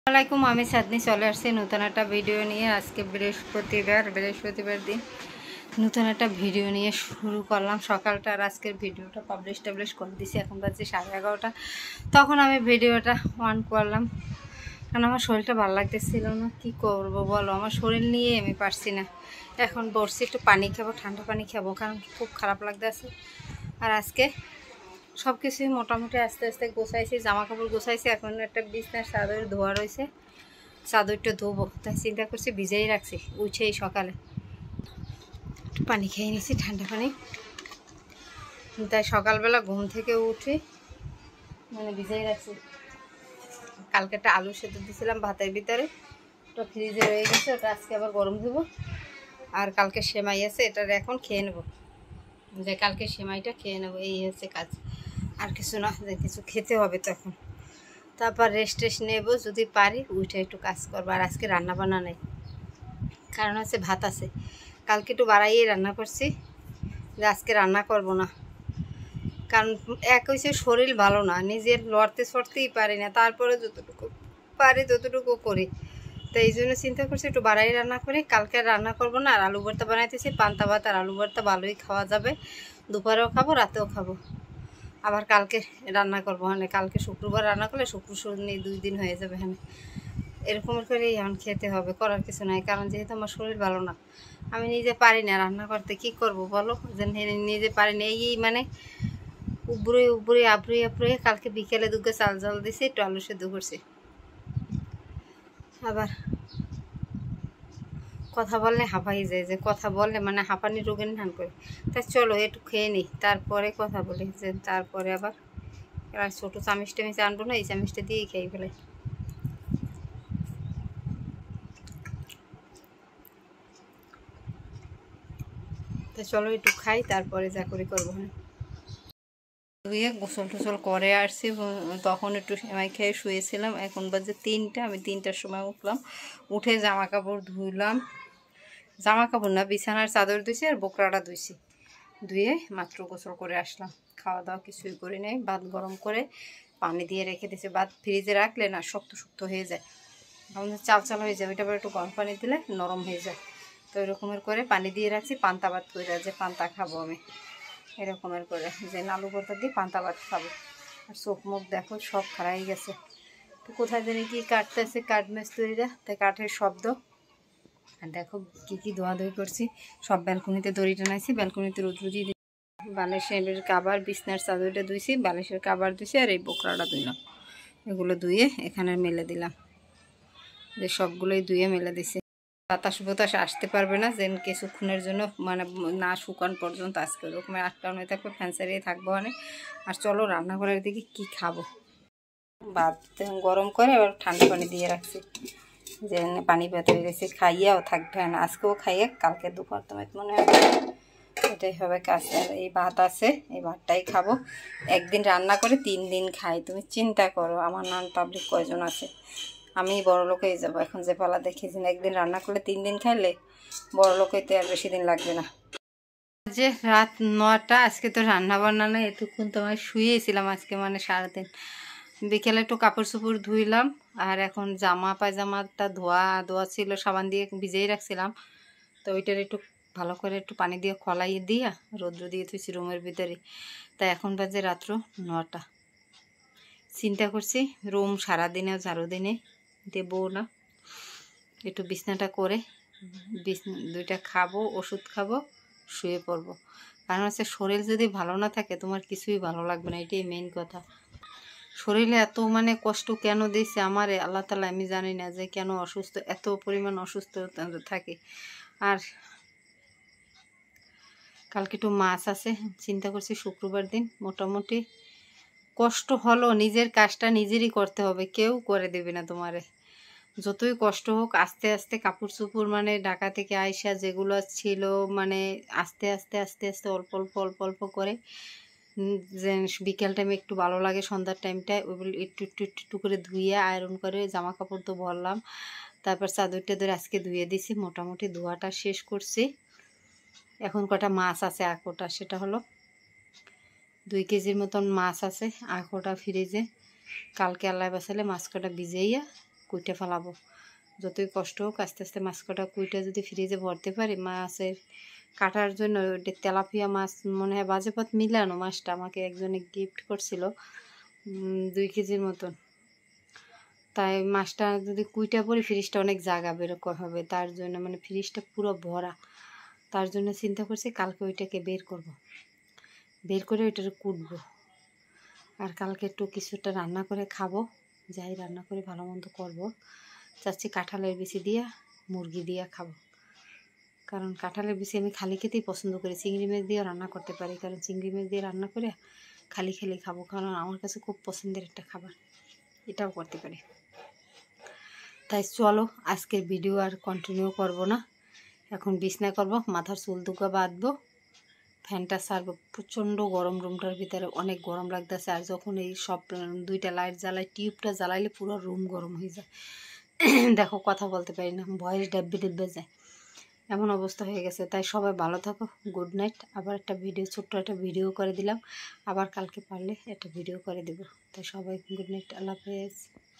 আসসালামাইকুম, আমি চাঁদনি চলে আসছি নতুন একটা ভিডিও নিয়ে। আজকে বৃহস্পতিবার দিন নতুন একটা ভিডিও নিয়ে শুরু করলাম সকালটা। আর আজকের ভিডিওটা পাবলিশ করে দিছি। এখন বাজছে 11:30। তখন আমি ভিডিওটা অন করলাম, কারণ আমার শরীরটা ভালো লাগতেছিল না। কি করব বলো, আমার শরীর নিয়ে আমি পারছি না। এখন বসছি, একটু পানি খাবো, ঠান্ডা পানি খাবো, কারণ খুব খারাপ লাগতেছে। আর আজকে সব কিছুই মোটামুটি আস্তে আস্তে গোছাইছি, জামা কাপড় গোছাইছি। এখন একটা বিছনার চাদর ধোয়া রয়েছে, চাদরটা ধোবো, তাই চিন্তা করছি ভিজেই রাখছি। উঠেই সকালে একটু পানি খেয়ে নিয়েছি, ঠান্ডা পানি। তাই সকালবেলা ঘুম থেকে উঠে ভিজেই রাখছি। কালকে একটা আলু সেদ্ধ দিয়েছিলাম ভাতের ভিতরে, ওটা ফ্রিজে রয়ে গেছে, ওটা আজকে আবার গরম দেবো। আর কালকে সেমাই আছে, এটার এখন খেয়ে নেবো, যে কালকে সেমাইটা খেয়ে নেবো। এই হচ্ছে কাজ, আর কিছু না, যে কিছু খেতে হবে তখন। তারপর রেস্ট নেবো, যদি পারি উঠে একটু কাজ করবো। আর আজকে রান্না বান্না নেই, কারণ হচ্ছে ভাত আছে। কালকে একটু বাড়াইয়ে রান্না করছি, যে আজকে রান্না করব না। কারণ এক হয়েছে শরীর ভালো না, নিজের লড়তে সরতেই পারি না, তারপরে যতটুকু পারি ততটুকু করি। তো এই জন্য চিন্তা করছি একটু বাড়াই রান্না করি। কালকে রান্না করব না। আর আলু ভর্তা বানাইতেছি, পান্তা ভাত আর আলু ভর্তা ভালোই খাওয়া যাবে, দুপুরেও খাবো, রাতেও খাবো। আবার কালকে রান্না করবো, মানে কালকে শুক্রবার রান্না করলে শুক্র শনি 2 দিন হয়ে যাবে। হ্যাঁ, এরকম করেই এখন খেতে হবে, করার কিছু নাই। কারণ যেহেতু আমার শরীর ভালো না, আমি নিজে পারি না রান্না করতে, কি করব বলো। যে নিজে পারি না, এই মানে উপরে আবরুয়ে কালকে বিকেলে দুগে চাল জল দিছি, একটু আলু সেদ্ধ করছি। আবার কথা বললে হাঁপাই যায়, যে কথা বললে মানে হাঁপানি রোগের ধান করে। তাই চলো একটু খেয়ে নিই, তারপরে কথা বলি। যে তারপরে আবার ছোটো চামিচটা আমি আনবো না, এই চামিচটা দিয়েই খেয়ে ফেলে। তো চলো একটু খাই, তারপরে যা করি করবো। হ্যাঁ, ধুয়ে গোসল টোসল করে আসছি, তখন একটু সেমাই খেয়ে শুয়েছিলাম। এখন বাজে 3টা, আমি 3টার সময় উঠলাম। উঠে জামা কাপড় ধুইলাম, জামা কাপড় না, বিছানার চাদর ধুইছি আর বোকরাটা ধুইছি। ধুয়ে মাত্র গোসল করে আসলাম। খাওয়া দাওয়া কিছুই করি নাই। ভাত গরম করে পানি দিয়ে রেখে দিয়েছি। ভাত ফ্রিজে রাখলে না শক্ত শক্ত হয়ে যায়, আমাদের চাল হয়ে যায়। ওইটা আবার একটু গরম পানি দিলে নরম হয়ে যায়। তো এরকমের করে পানি দিয়ে রাখছি, পান্তা ভাত করে, যে পান্তা খাবো আমি এরকমের করে, যে আলু ভর্তা দিয়ে পান্তা ভাত খাবো। আর চোখ মুখ দেখো সব খারাই গেছে। তো কোথায় জানি কি কাটতেছে কাঠ মিস্ত্রিরা, তাই কাঠের শব্দ। আর দেখো কি ধোয়াধুয়ি করছি, সব ব্যালকনিতে দড়ি টানাইছি, ব্যালকনিতে রোদ্র দিয়ে দিই। বালিশের কাবার, বিছনার চাদরটা ধুইছি, বালিশের কাবার ধুইছি, আর এই বোকরাটা ধুইলাম। এগুলো ধুয়ে এখানে মেলে দিলাম, যে সবগুলোই ধুয়ে মেলে দিছি। বাতাস আসতে পারবে না, যেন কিছুক্ষণের জন্য মানে না শুকান পর্যন্ত। আজকে ওরকম আটকানো হয়ে থাকবে, ফ্যান চালিয়ে থাকবো অনেক। আর চলো রান্নাঘরের দিকে কি খাবো। ভাত গরম করে এবার ঠান্ডা পানি দিয়ে রাখছি, যে পানি ভেতরে রেখেছি, খাইয়াও থাকবে না। আজকেও খাইয়ে কালকে দুপুর তোমার মনে হয় এটাই হবে কাজ। আর এই ভাত আছে, এই ভাতটাই খাবো। একদিন রান্না করে 3 দিন খাই, তুমি চিন্তা করো আমার নন পাবলিক কয়জন আছে। আমি বড় লোক হয়ে যাবো এখন, যে পালা দেখেছি। একদিন রান্না করলে 3 দিন খাইলে বড় লোক হইতে আর বেশি দিন লাগবে না। যে রাত 9টা, আজকে তো রান্না বান্না না, এতক্ষণ তোমায় শুয়েছিলাম আজকে, মানে সারাদিন। বিকেলে একটু কাপড় চোপড় ধুইলাম। আর এখন জামা পায়জামাটা ধোয়া ছিল, সাবান দিয়ে ভিজেই রাখছিলাম। তো ওইটার একটু ভালো করে একটু পানি দিয়ে খলাই দিয়া রৌদ্র দিয়ে থুইছি রুমের ভিতরে। তাই এখন বাজে রাত্র 9টা। চিন্তা করছি রুম সারাদিনেও ঝাড়ু দিনে দেবো না, একটু বিছনাটা করে 2টা খাবো, ওষুধ খাবো, শুয়ে পড়বো। কারণ হচ্ছে শরীর যদি ভালো না থাকে তোমার কিছুই ভালো লাগবে না, এটাই মেইন কথা। শরীরে এত মানে কষ্ট কেন দিয়েছে আমারে আল্লাহ তাআলা, আমি জানি না যে কেন অসুস্থ, এত পরিমাণ অসুস্থ থাকে। আর কালকে একটু মাছ আছে, চিন্তা করছি শুক্রবার দিন মোটামুটি কষ্ট হলো, নিজের কাজটা নিজেরই করতে হবে, কেউ করে দেবে না তোমারে। যতই কষ্ট হোক আস্তে আস্তে কাপড় চোপড় মানে ঢাকা থেকে আইসা যেগুলো ছিল, মানে আস্তে আস্তে অল্প করে, যে বিকেল টাইমে একটু ভালো লাগে, সন্ধ্যার টাইমটায় ওইগুলো একটু করে ধুয়ে আয়রন করে জামা কাপড় তো ভরলাম। তারপর চাদরটা ধরে আজকে ধুয়ে দিছি, মোটামুটি ধোয়াটা শেষ করছি। এখন কটা মাছ আছে আকোটা, সেটা হলো 2 কেজির মতন মাছ আছে আকোটা ফ্রিজে। কালকে আল্লাহ বাসালে মাছ কটা ভিজাইয়া কুইটা ফেলাবো। যতই কষ্ট হোক আস্তে আস্তে মাছ কটা কুইটা যদি ফ্রিজে ভরতে পারি, মাছের কাটার জন্য ওটা তেলাপিয়া মাছ মনে হয় বাজেপথ মিলানো মাছটা আমাকে একজনে গিফট করছিল 2 কেজির মতন। তাই মাছটা যদি কুইটা পরে ফ্রিজটা অনেক জায়গা বেরকম হবে, তার জন্য মানে ফ্রিজটা পুরো ভরা। তার জন্য চিন্তা করছি কালকে ওইটাকে বের করব, বের করে ওইটাকে কুটবো। আর কালকে একটু কিছুটা রান্না করে খাবো, যাই রান্না করে ভালো মন্দ করবো। চাচ্ছি কাঁঠালের বিচি দিয়ে মুরগি দিয়ে খাবো, কারণ কাঁঠালের বিচি আমি খালি খেতেই পছন্দ করি। চিংড়ি মাছ দিয়েও রান্না করতে পারি, কারণ চিংড়ি মাছ দিয়ে রান্না করে খালি খালি খাবো, কারণ আমার কাছে খুব পছন্দের একটা খাবার, এটাও করতে পারি। তাই চলো আজকের ভিডিও আর কন্টিনিউ করব না, এখন বিছনা করব, মাথার চুল দুগা বাঁধবো, ফ্যানটা ছাড়বো। প্রচণ্ড গরম, রুমটার ভিতরে অনেক গরম লাগতেছে। আর যখন এই সব 2টা লাইট জ্বালাই, টিউবটা জ্বালাইলে পুরো রুম গরম হয়ে যায়। দেখো কথা বলতে পারি না, ভয়েস ডাব্বে ডাব্বে যায়, এমন অবস্থা হয়ে গেছে। তাই সবাই ভালো থাকো, গুড নাইট। আবার একটা ভিডিও, ছোট্ট একটা ভিডিও করে দিলাম, আবার কালকে পারলে একটা ভিডিও করে দেবো। তাই সবাই গুড নাইট, আল্লাহ হাফেজ।